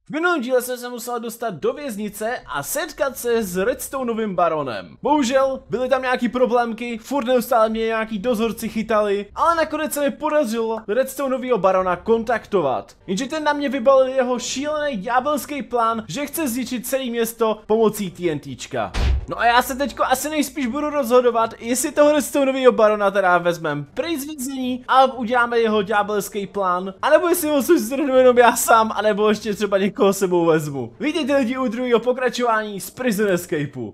V minulém díle jsem se musel dostat do věznice a setkat se s Redstoneovým baronem. Bohužel byly tam nějaký problémky, furt neustále mě nějaký dozorci chytali, ale nakonec se mi podařilo Redstoneovýho barona kontaktovat. Jenže ten na mě vybalil jeho šílený ďábelský plán, že chce zničit celé město pomocí TNTčka. No a já se teďko asi nejspíš budu rozhodovat, jestli toho Redstoneovýho barona teda vezmem pryč z vězení a uděláme jeho ďábelský plán, anebo jestli ho zdrhnu jenom já sám, anebo ještě třeba někoho sebou vezmu. Vítejte lidi u druhého pokračování z Prison Escapeu.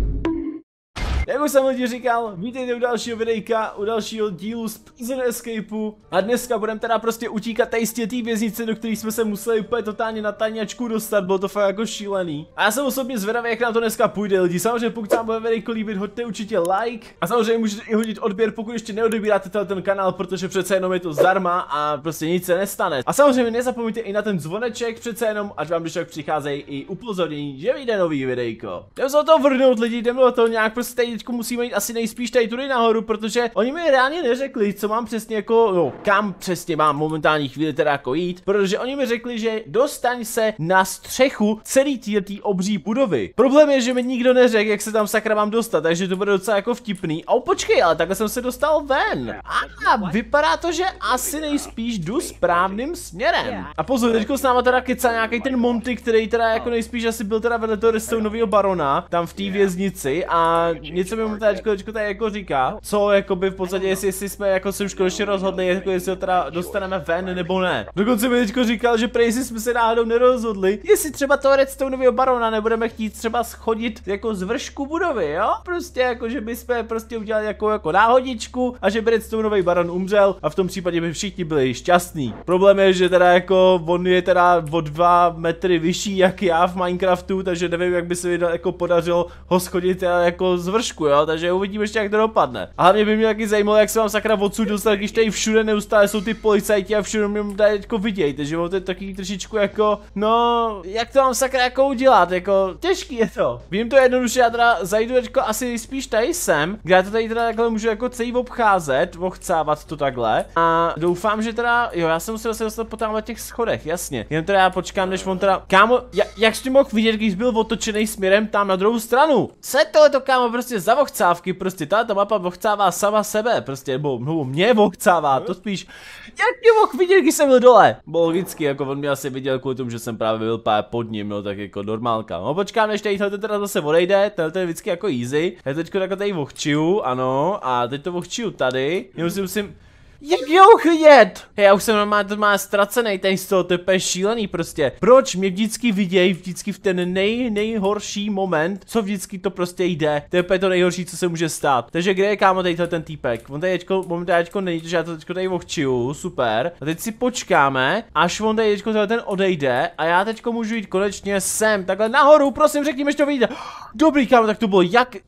Jak už jsem lidi říkal, vítejte u dalšího videjka, u dalšího dílu z Prison Escapeu. A dneska budeme teda prostě utíkat tady z té věznice, do které jsme se museli úplně totálně na tajňačku dostat, bylo to fakt jako šílený. A já jsem osobně zvědavý, jak nám to dneska půjde lidi. Samozřejmě pokud se vám bude videjko líbit, hoďte určitě like. A samozřejmě můžete i hodit odběr, pokud ještě neodebíráte ten kanál, protože přece jenom je to zdarma a prostě nic se nestane. A samozřejmě nezapomeňte i na ten zvoneček, přece jenom, ať vám když tak přicházejí i upozornění, že vyjde nový videjko. Jdeme se o to vrhnout lidi, jdeme o to nějak prostě teďko musíme jít asi nejspíš tady tudy nahoru, protože oni mi reálně neřekli, co mám přesně jako, no, kam přesně mám momentální chvíli teda jako jít, protože oni mi řekli, že dostaň se na střechu celý té obří budovy. Problém je, že mi nikdo neřekl, jak se tam sakra mám dostat, takže to bude docela jako vtipný. A počkej, ale takhle jsem se dostal ven. A vypadá to, že asi nejspíš jdu správným směrem. A pozor, teďko s náma teda kecá nějaký ten Monty, který teda jako nejspíš asi byl teda vedle toho Redstoneovýho barona, tam v té věznici a něco mi mu teďko tady jako říká, co jakoby v podstatě, jestli jsme jako se už konečně rozhodli, jako jestli ho teda dostaneme ven nebo ne. Dokonce mi teďko říkal, že prej jsme se náhodou nerozhodli, jestli třeba toho Redstoneovýho barona nebudeme chtít třeba schodit jako z vršku budovy, jo? Prostě jako, že bychom prostě udělali jako náhodičku a že by Redstoneový baron umřel a v tom případě by všichni byli šťastní. Problém je, že teda jako on je teda o 2 metry vyšší jak já v Minecraftu, takže nevím, jak by se mi jako podařilo ho schodit teda jako z vršku, jo? Takže uvidíme ještě, jak to dopadne. A hlavně by mě taky zajímalo, jak se vám sakra odsud dostat, když tady všude neustále jsou ty policajti a všude mě tady jako vidějí, takže mám tady taky trošičku jako, no, jak to mám sakra jako udělat, jako, těžký je to. Vím to jednoduše, já teda zajdu teďko asi spíš tady sem, kde já to tady teda takhle můžu jako celý obcházet, ochcávat to takhle a doufám, že teda, jo, já jsem musel se dostat po tamhle těch schodech, jasně, jen teda já počkám, než on teda, kámo, jak jsi mohl vidět, když byl otočený směrem tam na druhou stranu? Co je tohleto, kámo, prostě za ochcávky, prostě tato mapa ochcává sama sebe, prostě, nebo mě ochcává, to spíš, jak mě mohl vidět, když jsem byl dole? Bylo logicky, jako on mě asi viděl kvůli tomu, že jsem právě byl pár pod ním, no tak jako normálka. No počkám, než tady tohle teda zase odejde, tohle je vždycky jako easy, já teďko takhle tady ochčiju, ano, a teď to ochčiju tady, musím jak jo vidět? Hej, já už jsem normálně ztracený tady z toho, to je úplně šílený prostě. Proč mě vždycky vidějí, vždycky v ten nejhorší moment, co vždycky to prostě jde. To je úplně to nejhorší, co se může stát. Takže kde je kámo tady ten týpek? On tady teďko není, takže já to teďko tady ochčiju, super. A teď si počkáme, až on tady teďko ten odejde a já teďko můžu jít konečně sem, takhle nahoru, prosím, řekni mi, že to vyjde. Dobrý kámo, tak to bylo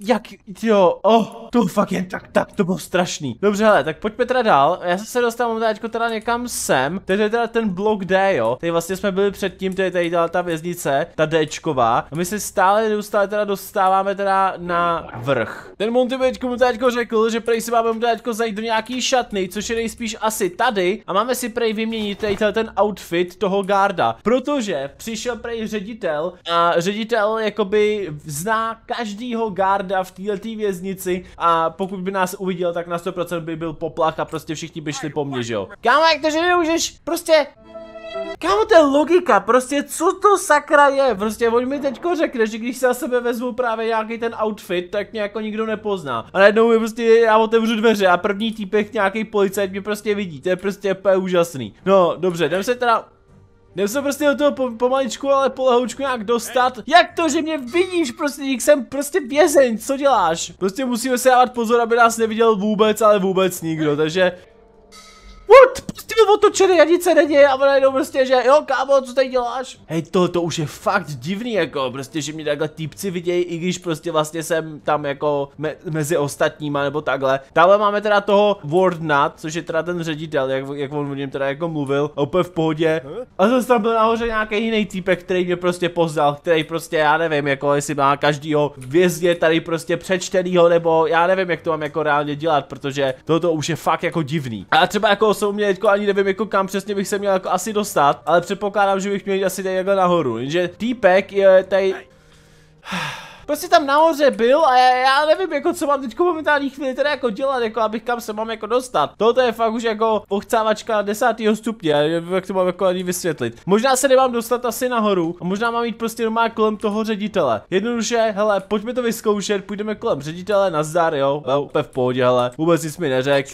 jo, to fakt jen tak, to bylo strašný. Dobře, hele, tak pojďme teda dál. Já jsem se dostal momentálně teda někam sem. Teď je teda ten blok D, jo. Tady vlastně jsme byli předtím, to je tady ta věznice, ta Dčková. A my se neustále teda dostáváme teda na vrch. Ten Monty mu teďko řekl, že prej si máme teďko zajít do nějaký šatny, což je nejspíš asi tady. A máme si prej vyměnit tady ten outfit toho garda. Protože přišel prej ředitel a ředitel jakoby zná každýho garda v této věznici. A pokud by nás uviděl, tak na 100% by byl poplach a prostě všichni by šli po mně, že jo. Kámo, jak to, že nemůžeš, prostě, kámo, to je logika, prostě, co to sakra je, prostě, on mi teďko řekne, že když se na sebe vezmu právě nějaký ten outfit, tak mě jako nikdo nepozná. A najednou mi prostě, já otevřu dveře a první týpek, nějaký policajt mě prostě vidí, to je prostě úplně úžasný. No, dobře, jdem se prostě do toho pomaličku, ale polehoučku nějak dostat. Jak to, že mě vidíš, prostě, když jsem prostě vězeň, co děláš? Prostě musíme se dávat pozor, aby nás neviděl vůbec, ale vůbec nikdo, takže... What? Prostě byl otočený a nic se neděje a najednou prostě, že jo kámo, co tady děláš? Hej, to už je fakt divný jako, prostě, že mě takhle týpci vidějí, i když prostě vlastně jsem tam jako mezi ostatníma nebo takhle. Tamhle máme teda toho Wardna, což je teda ten ředitel, jak on o něm teda jako mluvil, a úplně v pohodě. A zase tam byl nahoře nějaký jiný týpek, který mě prostě poznal, který prostě, já nevím, jako jestli má každýho vězně tady prostě přečtenýho, nebo já nevím, jak to mám jako reálně dělat, protože toto už je fakt jako divný. A třeba jako se u mě teďko ani nevím jako kam přesně bych se měl jako asi dostat, ale předpokládám, že bych měl jít asi tady jako nahoru, jenže týpek je tady... Prostě tam nahoře byl a já nevím jako co mám teď momentální chvíli teda jako dělat, jako abych kam se mám jako dostat. Toto je fakt už jako pochcávačka 10. stupně, jak to mám jako ani vysvětlit. Možná se nemám dostat asi nahoru a možná mám jít prostě normálně kolem toho ředitele. Jednoduše, hele, pojďme to vyzkoušet, půjdeme kolem ředitele, nazdar, jo, úplně v pohodě, hele, vůbec nic mi neřek.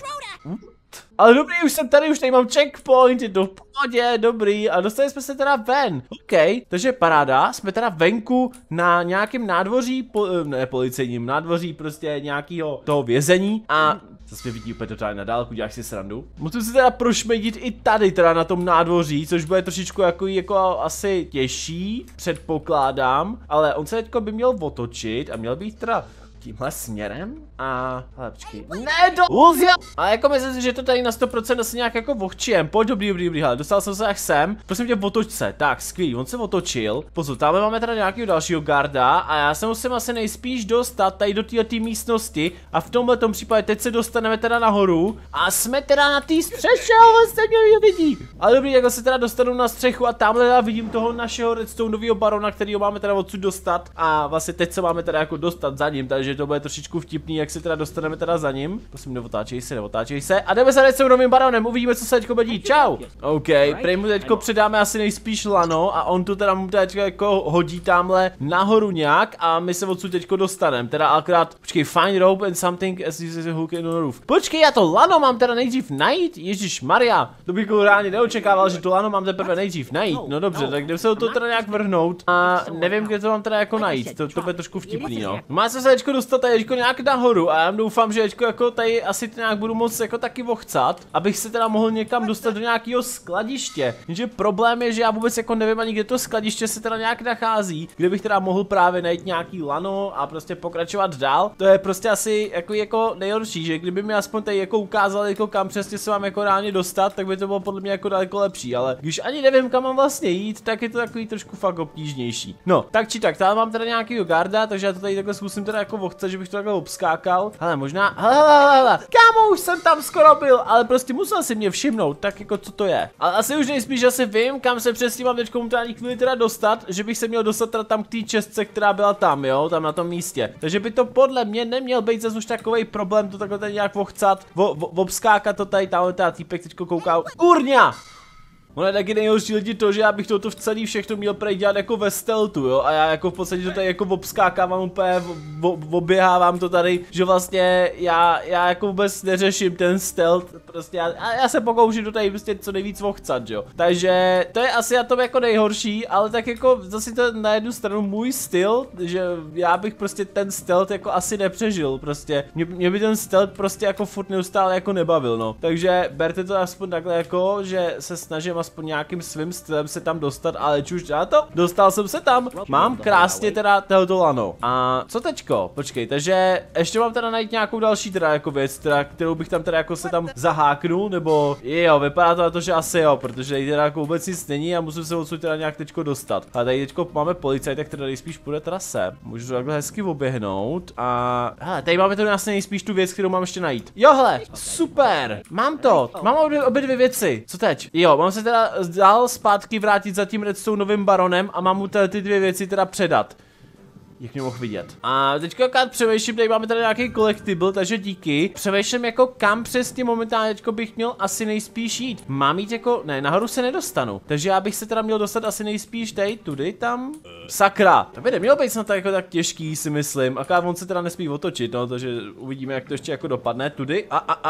Ale dobrý, už jsem tady, už tady mám checkpoint, je to v pohodě, dobrý, a dostali jsme se teda ven. OK, takže paráda, jsme teda venku na nějakém nádvoří, ne policejním, nádvoří prostě nějakého toho vězení a zase mě vidí úplně totálně na dálku, děláš si srandu. Musím se teda prošmejdit i tady teda na tom nádvoří, což bude trošičku jako asi těžší, předpokládám, ale on se teďko by měl otočit a měl být teda tímhle směrem a... Ale počkej. Ne, do... Luzia! A jako myslím si, že to tady na 100% asi nějak jako vohčijem. Pojď, dobrý, hele, dostal jsem se až sem. Prosím tě, otoč se. Tak, skvělý, on se otočil. Pozor, tamhle máme teda nějakého dalšího garda a já se musím asi nejspíš dostat tady do této místnosti a v tomhletom případě teď se dostaneme teda nahoru a jsme teda na té střeše, ale jste mě vidí. Ale dobrý, jako se teda dostanu na střechu a tamhle teda vidím toho našeho redstoneového barona, kterýho máme teda odsud dostat a vlastně teď se máme teda jako dostat za ním, takže to bude trošičku vtipný, jak se teda dostaneme teda za ním. Prosím, neotáčej se. A jdeme se redstoneovým baronem, uvidíme, co se teďko bude dít. Čau. OK, prej mu teďko předáme asi nejspíš lano a on tu teda mu teďko jako hodí tamhle nahoru nějak a my se odsud teďko dostaneme. Teda akorát, počkej, find rope and something as is a hook in the roof. Počkej, já to lano mám teda nejdřív najít? Ježíš Maria, to bych reálně neočekával, že to lano mám teprve nejdřív najít. No dobře, tak jdem se o to teda nějak vrhnout a nevím, kde to mám teda jako najít. To bude trošku vtipný, no. Má se teďko dostat tady nějak nahoru a já doufám, že jako tady asi to nějak budu moc jako taky vochcat, abych se teda mohl někam dostat do nějakého skladiště. Jenže problém je, že já vůbec jako nevím ani kde to skladiště se teda nějak nachází, kde bych teda mohl právě najít nějaký lano a prostě pokračovat dál. To je prostě asi jako nejhorší, že kdyby mi aspoň tady jako ukázali jako kam přesně se mám jako reálně dostat, tak by to bylo podle mě jako daleko lepší, ale když ani nevím kam mám vlastně jít, tak je to takový trošku fakt obtížnější. No, tak či tak, tady mám teda nějakýho garda, takže já to tady takhle zkusím teda jako vochcat, že bych to takhle obskákal. Hele, možná, hele, kámo, už jsem tam skoro byl, ale prostě musel si mě všimnout, tak jako co to je. Ale asi už nejspíš asi vím, kam se přesně mám teďko momentální chvíli teda dostat, že bych se měl dostat teda tam k té čestce, která byla tam, jo, tam na tom místě. Takže by to podle mě neměl být zase už takový problém to takhle tady nějak vochcat, obskákat to tady, tamhle ta týpek teďko kouká. Kurňa! Ono je taky nejhorší lidi to, že já bych toto v celý všechno měl prej dělat jako ve stealthu, jo, a já jako v podstatě to tady jako obskákávám úplně, oběhávám to tady, že vlastně já jako vůbec neřeším ten stealth, prostě já se pokouším to tady prostě co nejvíc vochcat, jo. Takže to je asi na tom jako nejhorší, ale tak jako zase to na jednu stranu můj styl, že já bych prostě ten stealth jako asi nepřežil, prostě, mě by ten stealth prostě jako furt neustále jako nebavil, no. Takže berte to aspoň takhle jako, že se snažím aspoň nějakým svým stylem se tam dostat, ale čuž na to, dostal jsem se tam, mám krásně teda tohoto lano. A co teďko? Počkej, takže ještě mám teda najít nějakou další teda jako věc, teda, kterou bych tam teda jako se tam zaháknul, nebo jo, vypadá to na to, že asi jo, protože tady teda jako vůbec nic není a musím se odsud teda nějak teďko dostat. A tady teďko máme policajta, který nejspíš půjde teda sem. Můžu to takhle hezky oběhnout a hele, tady máme to vlastně nejspíš tu věc, kterou mám ještě najít. Jo, hele, super, mám to, mám obě dvě věci. Co teď? Jo, mám se teda dál zpátky vrátit za tím redstoneovým baronem a mám mu ty dvě věci teda předat. Jak mě mohl vidět. A teďka jak přemýšlím, tady máme tady nějaký collectible, takže díky. Přemýšlím jako kam přesně momentálně teďko bych měl asi nejspíš jít. Mám jít jako, ne, nahoru se nedostanu. Takže já bych se teda měl dostat asi nejspíš tady, tudy, tam. Sakra, to by nemělo být snad jako tak těžký, si myslím. Akorát on se teda nesmí otočit, no, takže uvidíme, jak to ještě jako dopadne. Tudy,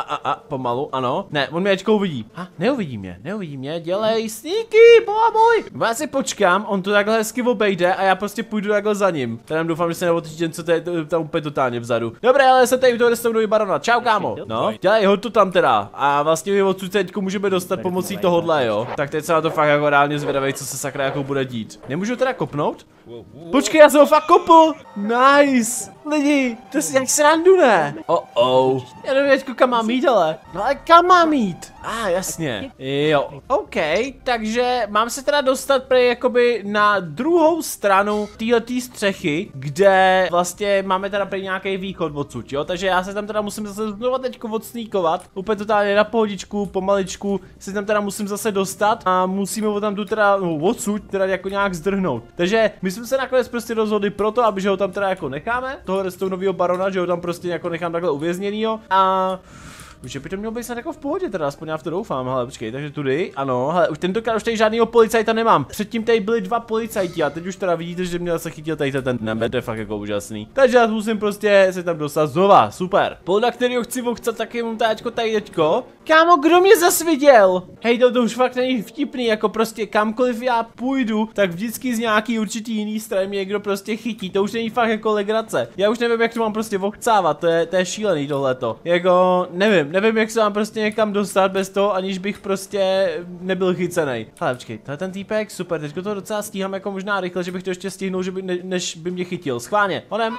pomalu, ano. Ne, on mě teďko uvidí. Neuvidí mě, dělej sneaky, boj. Já si počkám, on to takhle hezky obejde a já prostě půjdu takhle za ním. Teda doufám, že se neotočí jen co to je tam úplně totálně vzadu. Dobré, ale jsem tady u toho redstoneového barona. Čau, kámo. No, dělej, hoď to tam teda. A vlastně my odsud teďko můžeme dostat pomocí tohohle, jo. Tak teď se na to fakt jako reálně zvědavej, co se sakra jako bude dít. Nemůžu teda kopnout? Počkej, já jsem ho fakt kopl. Nice. Lidi, to si jak srandu, ne? Já nevím teďko kam mám jít, ale. No ale kam mám jít? Jasně. Jo. OK, takže mám se teda dostat prej jakoby na druhou stranu téhletý střechy, kde vlastně máme teda prej nějaký východ odsud, jo? Takže já se tam teda musím zase znovu teďko odsníkovat. Úplně totálně na pohodičku, pomaličku se tam teda musím zase dostat a musíme ho tam tu teda, no odsud teda jako nějak zdrhnout. Takže my jsme se nakonec prostě rozhodli pro to, aby že ho tam teda jako necháme, toho redstoneového barona, že ho tam prostě jako nechám takhle uvězněnýho a že by to mělo být snad jako v pohodě teda, aspoň já v to doufám, hele počkej, takže tudy, ano, hele, už tentokrát už tady žádnýho policajta nemám, předtím tady byli 2 policajti a teď už teda vidíte, že mě se chytil tady ten nemet, to je fakt jako úžasný. Takže já musím prostě se tam dostat znova, super. Podle kterého chci vochcat taky mám tady teďko. Kámo, kdo mě zas viděl? Hej, to už fakt není vtipný, jako prostě kamkoliv já půjdu, tak vždycky z nějaký určitý jiný strany mě někdo prostě chytí, to už není fakt jako legrace. Já už nevím, jak to mám prostě vochcávat, to je šílený tohleto. Jako, nevím, jak se mám prostě někam dostat bez toho, aniž bych prostě nebyl chycený. Ale počkej, to je ten týpek, super, teďko to docela stíhám jako možná rychle, že bych to ještě stihnul, že než by mě chytil. Schválně, honem.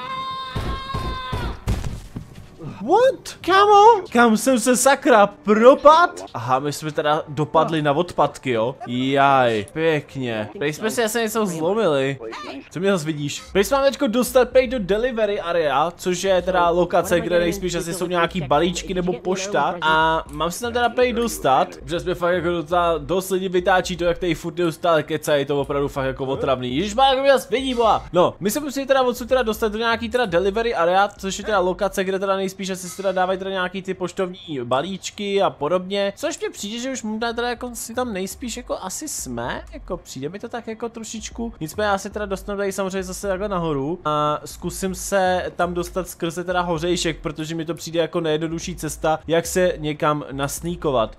What? Kámo? Kam jsem se sakra propad? Aha, my jsme teda dopadli na odpadky, jo? Jaj, pěkně. Prej jsme si asi něco zlomili. Co mě zase vidíš? Prej jsme teďko dostat prej do delivery area, což je teda lokace, kde nejspíš asi jsou nějaký balíčky nebo pošta. A mám se tam teda prej dostat, protože jsme fakt jako dost lidi vytáčí to, jak tady furt neustále kecají, to opravdu fakt jako otravný. Ježišmar, jak mě zase vidí, boha. No, my se musíme teda odsud teda dostat do nějaký teda delivery area, což je teda lokace, kde teda nejspíš asi teda dávají teda nějaký ty poštovní balíčky a podobně, což mě přijde, že už možná teda jako si tam nejspíš jako asi jsme, jako přijde mi to tak jako trošičku, nicméně já se teda dostanu tady samozřejmě zase takhle nahoru a zkusím se tam dostat skrze teda hořejšek, protože mi to přijde jako nejjednodušší cesta, jak se někam nasníkovat.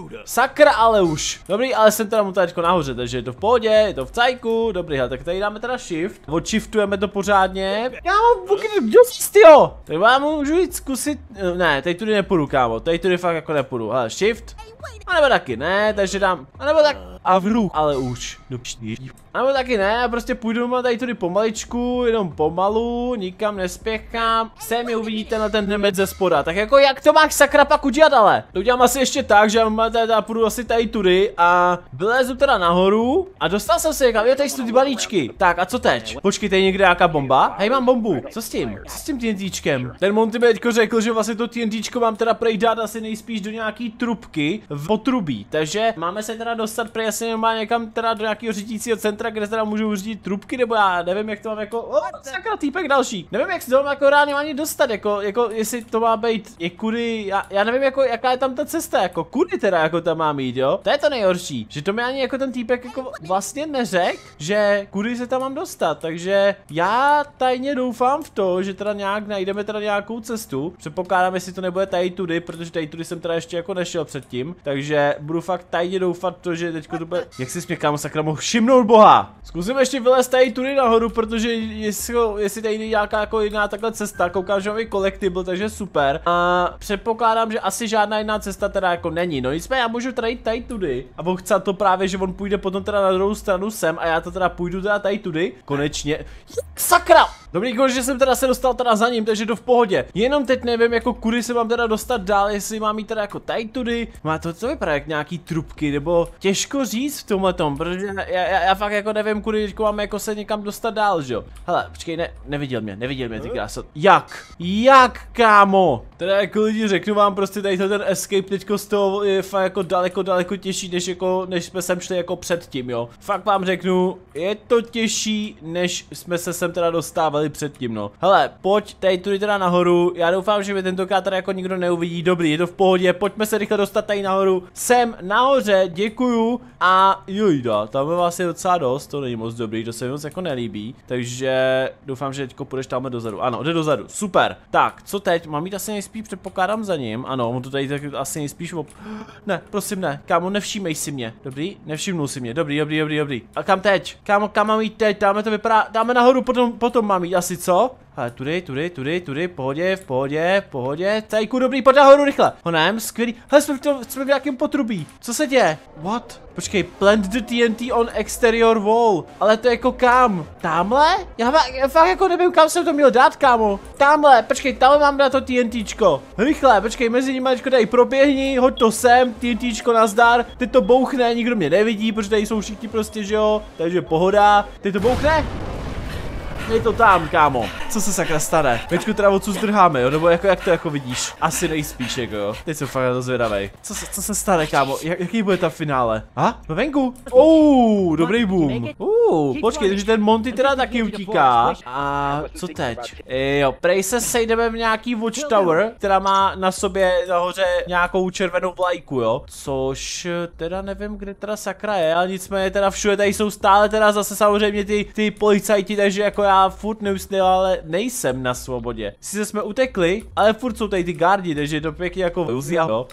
Sakra ale už, dobrý, ale jsem teda mu tady nahoře, takže je to v pohodě, je to v cajku, dobrý, tak tady dáme teda shift, odshiftujeme to pořádně, kámo, kdo jsi tyjo, tak vám můžu jít zkusit. Ne, tady tudy nepůjdu, kámo, tady tudy fakt jako nepůjdu, hele, shift, a nebo taky ne, takže dám, a nebo tak, a v ruch, ale už, a nebo taky ne, já prostě půjdu tady tudy pomaličku, jenom pomalu, nikam nespěchám, sem je uvidíte na ten nemet ze spoda, tak jako jak to máš sakra pak udělat, ale, to udělám asi ještě tak, že já půjdu asi tady tudy a vylezu teda nahoru a dostal jsem se někam, jo, tady jsou ty balíčky, tak a co teď? Počkej, tady někde nějaká bomba, hej, mám bombu, co s tím? Co s tím TNTčkem? Ten Monty mi teďko řekl, že vlastně to TNTčko mám teda prej dát asi nejspíš do nějaký trubky v potrubí, takže máme se teda dostat prej asi normálně někam teda do nějakého řídícího centra, kde teda můžu řídit trubky, nebo já nevím, jak to mám jako, sakra týpek další, nevím, jak se to mám jako reálně ani dostat, jako jestli to má být, je kudy, já nevím, jako jaká je tam ta cesta, jako kudy teda jako tam mám jít, jo, to je to nejhorší, že to mi ani jako ten týpek jako vlastně neřekl, že kudy se tam mám dostat, takže já tajně doufám v to, že teda nějak najdeme teda nějakou cestu, předpokládám, jestli to nebude tady tudy, protože tady tudy jsem teda ještě jako nešel předtím, takže budu fakt tajně doufat to, že teďko to bude, jak si kámo sakra mohl všimnout boha. Zkusím ještě vylézt tady tudy nahoru, protože jestli tady není nějaká jako jiná takhle cesta, koukám, že mám i collectible, takže super. A předpokládám, že asi žádná jiná cesta teda jako není, no nicméně já můžu tady tudy a on chce to právě, že on půjde potom teda na druhou stranu sem a já to teda půjdu teda tady tudy, konečně, sakra! Dobrý, že jsem teda se dostal teda za ním, takže to v pohodě. Jenom teď nevím, jako kudy se mám teda dostat dál, jestli mám jít teda jako tady tudy. Má to vypadá jak nějaký trubky, nebo těžko říct v tomhletom, protože já fakt jako nevím, kudy teďko mám jako se někam dostat dál, že jo. Hele, počkej, neviděl mě ty krásot. Jak, kámo? Teda jako lidi řeknu vám prostě tady ten escape teďko z toho je fakt jako daleko těžší, než jsme sem šli jako předtím, jo. Fakt vám řeknu, je to těžší, než jsme se sem teda dostávali předtím, no. Hele, pojď tady tudy teda nahoru, já doufám, že mě tentokrát teda jako nikdo neuvidí, dobrý, je to v pohodě, pojďme se rychle dostat tady nahoru, jsem nahoře, děkuju a jojda, tam je vlastně docela dost, to není moc dobrý, to se mi moc jako nelíbí, takže doufám, že teďko půjdeš tamhle dozadu, ano, jde dozadu, super, tak, co teď, mám jít asi nejspíš, předpokládám za ním, ano, on to tady tak asi nejspíš ne, prosím ne, kámo, nevšímej si mě, dobrý, nevšimnul si mě, dobrý, a kam teď, kámo, kam mám jít teď, dáme to vypadá, dáme nahoru, potom mám jít asi, co? A tudy, v pohodě. Cajku, dobrý, pojď nahoru rychle. Honem, skvělý. Hele, jsme v nějakém potrubí. Co se děje? What? Počkej, plant the TNT on exterior wall. Ale to je jako kam? Tamhle? Já fakt jako nevím, kam jsem to měl dát, kámo. Tamhle, počkej, tamhle mám na to TNTčko. Rychle, počkej, mezi nimi tady proběhni, hoď to sem, TNTčko nazdar. Teď to bouchne, nikdo mě nevidí, protože tady jsou všichni prostě, že jo. Takže pohoda. Teď to bouchne? Je to tam, kámo. Co se sakra stane? Teďko teda odsud zdrháme, jo? Nebo jako, jak to jako vidíš? Asi nejspíš, jako jo. Teď jsem fakt na to zvědavej. Co se stane, kámo? Jaký bude ta finále? A? No venku. Dobrý boom. Počkej, takže ten Monty teda taky utíká. A co teď? Jo, prej se sejdeme v nějaký watchtower, která má na sobě nahoře nějakou červenou vlajku, jo? Což teda nevím, kde teda sakra je, ale nicméně teda všude tady jsou stále teda zase samozřejmě ty policajti, takže jako já furt neustále nejsem na svobodě. Sice jsme utekli, ale furt jsou tady ty gardi, takže je to pěkně jako jo.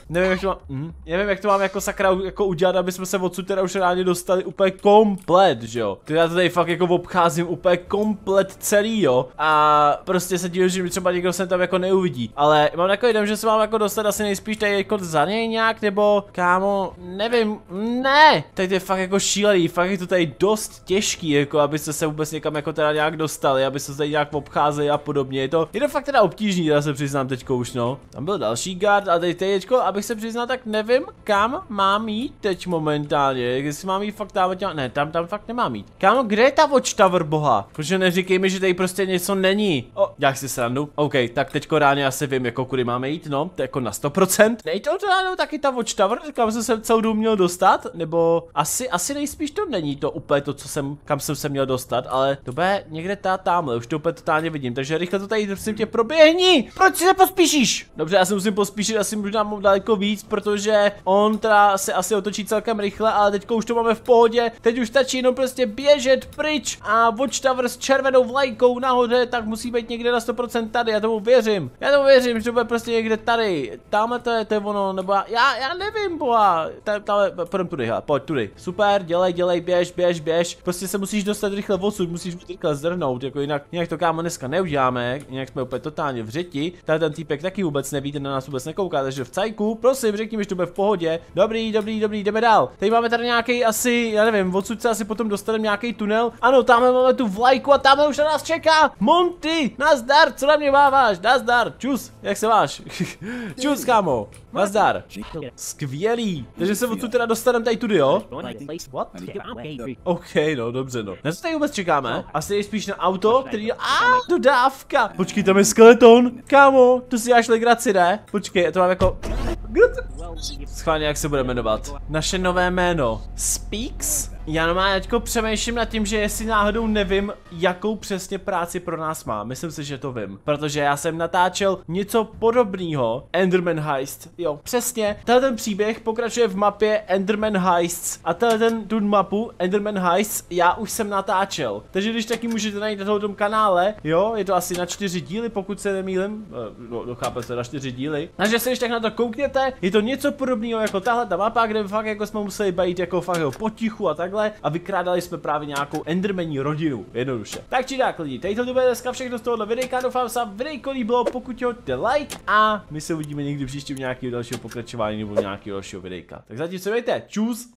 Nevím, jak to mám jako sakra jako udělat, aby jsme se odsud teda už rádi dostali úplně komplet, že jo. To já to tady fakt jako obcházím úplně komplet celý, jo. A prostě se divím, že mi třeba někdo se tam jako neuvidí. Ale mám takový den, že se mám jako dostat asi nejspíš tady jako za něj nějak, nebo kámo, nevím, ne. Tady to je fakt jako šílený, fakt je to tady dost těžký, jako abyste se vůbec někam jako teda nějak dostali, aby se tady nějak obcházeli a podobně. Je to fakt teda obtížný, já se přiznám teďko už, no. Tam byl další guard a teď teďko, abych se přiznal, tak nevím, kam mám jít teď momentálně. Jestli mám jít fakt tam, ne, tam fakt nemám jít. Kámo, kde je ta watchtower, boha? Protože neříkej mi, že tady prostě něco není. Jak si srandu. OK, tak teďko ráně asi vím, jako kudy máme jít, no, to je jako na 100%. Nejde to ráno taky ta watchtower, kam jsem se celou dobu měl dostat, nebo asi nejspíš to není to úplně to, kam jsem se měl dostat, ale to bude někde tamhle, už to úplně totálně vidím, takže rychle to tady prosím tě proběhni. Proč si nepospíšíš? Dobře, já se musím pospíšit, asi možná mám daleko víc, protože on teda se asi otočí celkem rychle, ale teďko už to máme v pohodě, teď už stačí jenom prostě běžet pryč a watchtower s červenou vlajkou nahoře, tak musí být někde na 100% tady, já tomu věřím, že to bude prostě někde tady, tamhle to je ono, nebo já nevím, boha, půjdem tudy, pojď tudy, super, dělej, běž, prostě se musíš dostat rychle odsud, musíš rychle zdrhnout, jako jinak to kámo dneska neuděláme, jinak jsme úplně totálně v řeti, tady ten týpek taky vůbec neví, ten na nás vůbec nekouká, takže v cajku, prosím, řekni mi, že to bude v pohodě, dobrý, jdeme dál, tady máme tady nějaký asi, já nevím, odsud se asi potom dostaneme nějaký tunel, ano, tamhle máme tu vlajku a tamhle už na nás čeká, Monty, nazdar, co na mě máváš, nazdar, čus, jak se máš, čus kámo, nazdar, skvělý, takže se odsud teda dostaneme tady tudy, jo, what? OK, no, dobře, no, na co tady vůbec čekáme, asi je spíš na auto, který dodávka. Počkej, tam je skeleton. Kámo, tu si dáš legraci, ne? Počkej, to mám jako... Schválně, jak se bude jmenovat. Naše nové jméno. Speaks? Já normálně teďko přemýšlím nad tím, že jestli náhodou nevím, jakou přesně práci pro nás má. Myslím si, že to vím. Protože já jsem natáčel něco podobného. Enderman Heist. Jo, přesně. Ten příběh pokračuje v mapě Enderman Heists. A tu mapu Enderman Heists já už jsem natáčel. Takže když taky můžete najít na tom kanále, jo, je to asi na 4 díly, pokud se nemýlim. Dochápe se na 4 díly. Takže se když tak na to koukněte, je to něco podobného jako tahle ta mapa, kde fakt jako jsme museli být jako fakt potichu a tak. A vykrádali jsme právě nějakou endermení rodinu, jednoduše. Tak či tak lidi, tady to bude dneska všechno z tohohle videjka, doufám se videjko líbilo, pokud jo, dejte like a my se uvidíme někdy příště v nějakého dalšího pokračování nebo nějakého dalšího videjka. Tak zatím se mějte, čus!